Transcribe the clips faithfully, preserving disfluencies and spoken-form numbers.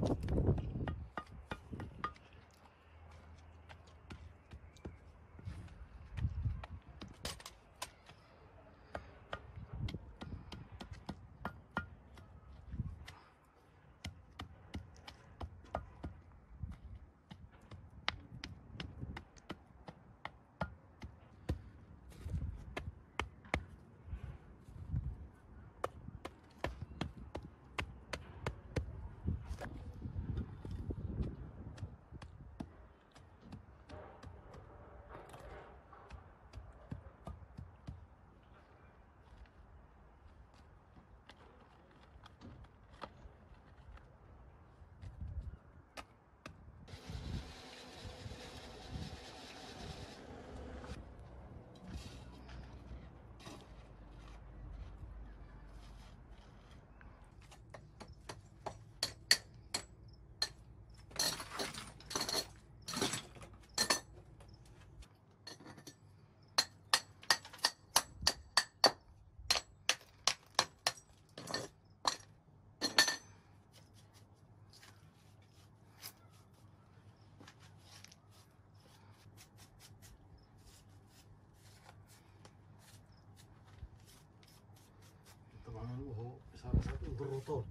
طبعا وهو صار بالروتور.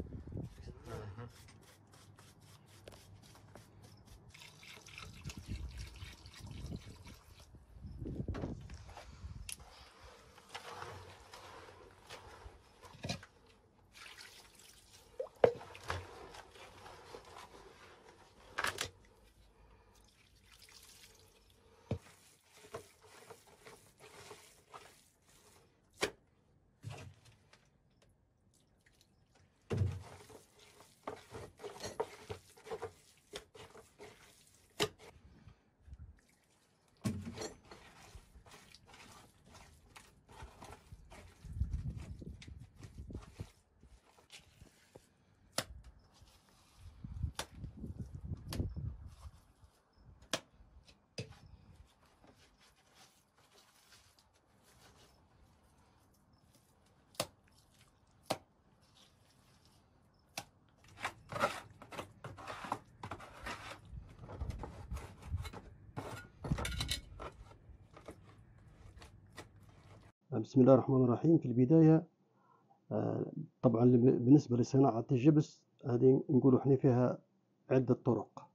بسم الله الرحمن الرحيم. في البداية طبعا بالنسبة لصناعة الجبس هذه نقولوا احنا فيها عدة طرق،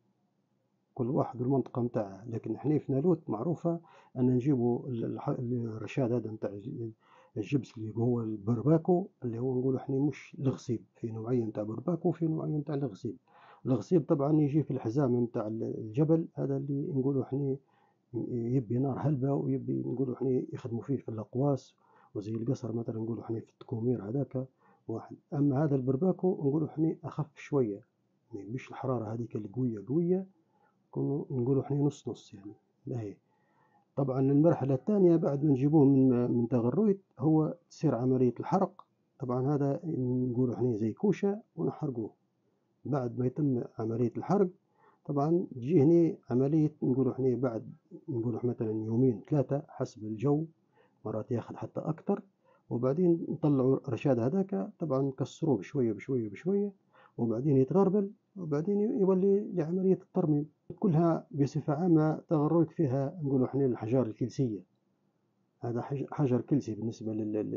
كل واحد والمنطقة متاعها، لكن احنا في نالوت معروفة أن نجيبوا الرشاد هذا متاع الجبس اللي هو البرباكو، اللي هو نقولوا احنا مش الغصيب، في نوعية متاع برباكو وفي نوعية متاع الغصيب. الغصيب طبعا يجي في الحزام متاع الجبل، هذا اللي نقولوا احنا يبي نار هلبة، ويبي نقولوا احنا يخدموا فيه في الأقواس، وزي القصر مثلا نقولوا احنا في التكومير هذاك واحد. أما هذا البرباكو نقولوا احنا أخف شوية، يعني مش الحرارة هذيك اللي قوية قوية، نقولوا احنا نص نص يعني. هي طبعا المرحلة الثانية بعد ما نجيبوه من من تغرويت هو تصير عملية الحرق. طبعا هذا نقولوا احنا زي كوشة ونحرقوه. بعد ما يتم عملية الحرق طبعا تجي هنا عملية نقولوا احنا بعد نقولوا مثلا يومين ثلاثة حسب الجو، مرات ياخذ حتى أكثر، وبعدين نطلعوا الرشاد هذاك طبعا نكسروه بشوية بشوية بشوية، وبعدين يتغربل، وبعدين يولي لعملية الترميم. كلها بصفة عامة تغرويت فيها نقولوا احنا الحجار الكلسية. هذا حجر كلسي بالنسبة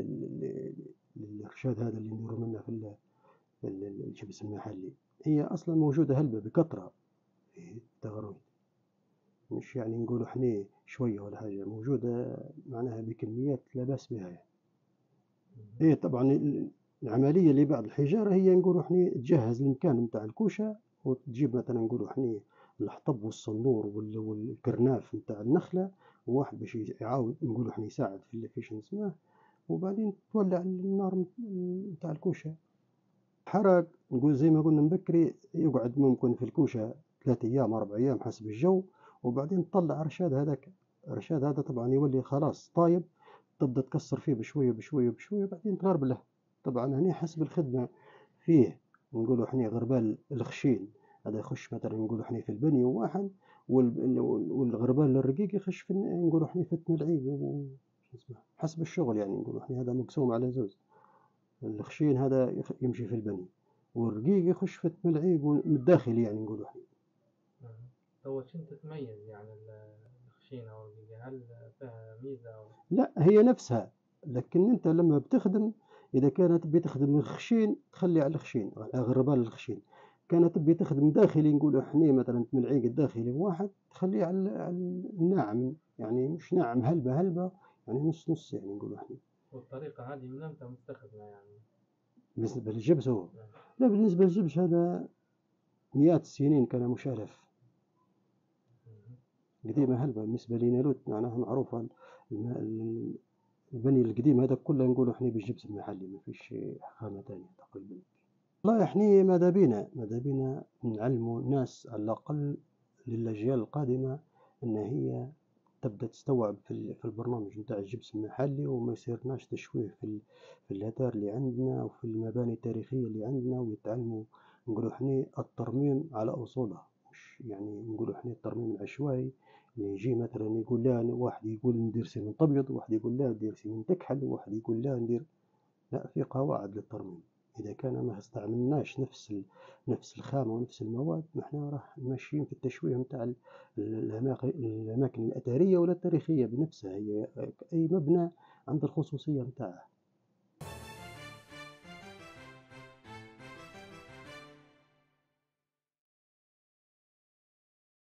للرشاد هذا اللي نديروا منه في الجبس المحلي. هي أصلا موجودة هلبة بكثرة في تغرويت، مش يعني نقولوا احنا شوية ولا حاجة، موجودة معناها بكميات لا بأس بها يعني. هي طبعا العملية اللي بعد الحجارة هي نقولوا احنا تجهز المكان متاع الكوشة، وتجيب مثلا نقولوا احنا الحطب والصنور والكرناف متاع النخلة، وواحد باش يعاود نقولوا احنا يساعد في فيش نسماه، وبعدين تولع النار متاع الكوشة. حرق نقول زي ما قلنا مبكري يقعد ممكن في الكوشة ثلاثة أيام أربع أيام حسب الجو، وبعدين تطلع رشاد هذاك. الرشاد هذا طبعا يولي خلاص طايب، تبدأ تكسر فيه بشوية بشوية بشوية، بعدين تغربله. طبعا هنا حسب الخدمة فيه نقولوا احنا غربال الخشين هذا يخش مثلا نقولوا احنا في البني واحد، والغربال الرقيق يخش في نقولوا احنا في التملعيق، حسب الشغل يعني. نقولوا احنا هذا مقسوم على زوز. الخشين هذا يمشي في البني، والرقيق يخش في التملعيق من الداخل يعني نقولوا احنا. مم. تو شنو تتميز يعني ال- الخشينة والرقيقة، هل فيها ميزة أو؟ لا هي نفسها، لكن انت لما بتخدم اذا كانت تبي تخدم الخشين تخلي على الخشين على غربال الخشين، كانت تبي تخدم داخلي نقولوا احنا مثلا تملعيق الداخلي واحد تخليه على على الناعم، يعني مش ناعم هلبة هلبة، يعني نص نص يعني نقولوا احنا. والطريقة هذه من إمتى مستخدمة يعني؟ بالنسبة للجبس هو، مم. لا بالنسبة للجبس هذا مئات السنين كان مشرف، مم. تو. قديمة هلبة بالنسبة لنا لوت معناها معروفة. الم- البني القديم هذا كله نقولوا احنا بالجبس المحلي، ما فيش خامة تانية تقريبا. والله احنا ماذا بينا ماذا بينا نعلموا الناس على الأقل للأجيال القادمة أن هي تبدأ تستوعب في ال- في البرنامج نتاع الجبس المحلي، وما يصيرناش تشويه في ال- في الآثار اللي عندنا وفي المباني التاريخية اللي عندنا، ويتعلموا نقولوا احنا الترميم على أصوله، مش يعني نقولوا احنا الترميم العشوائي اللي يجي مثلا يقول لا، واحد يقول ندير سمنت أبيض، واحد يقول لا ندير سمنت أكحل، وواحد يقول لا ندير. لا، في قواعد للترميم. إذا كان ما استعملناش نفس ال... نفس الخامة ونفس المواد، نحن راح ماشيين في التشويه متاع ال- الأماكن الأماكن الأثرية ولا التاريخية بنفسها، هي أي مبنى عند الخصوصية متاعه.